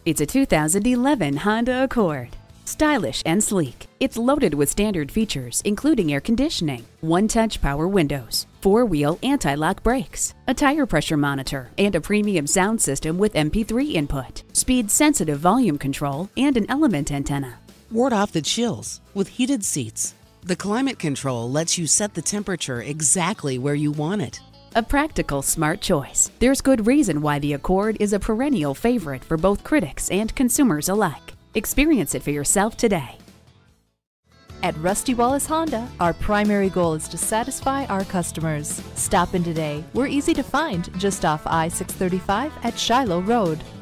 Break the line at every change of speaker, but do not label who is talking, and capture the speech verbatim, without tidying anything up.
It's a two thousand eleven Honda Accord. Stylish and sleek, it's loaded with standard features including air conditioning, one-touch power windows, four-wheel anti-lock brakes, a tire pressure monitor, and a premium sound system with M P three input, speed-sensitive volume control, and an element antenna.
Ward off the chills with heated seats. The climate control lets you set the temperature exactly where you want it.
A practical, smart choice. There's good reason why the Accord is a perennial favorite for both critics and consumers alike. Experience it for yourself today.
At Rusty Wallis Honda, our primary goal is to satisfy our customers. Stop in today. We're easy to find just off I six thirty-five at Shiloh Road.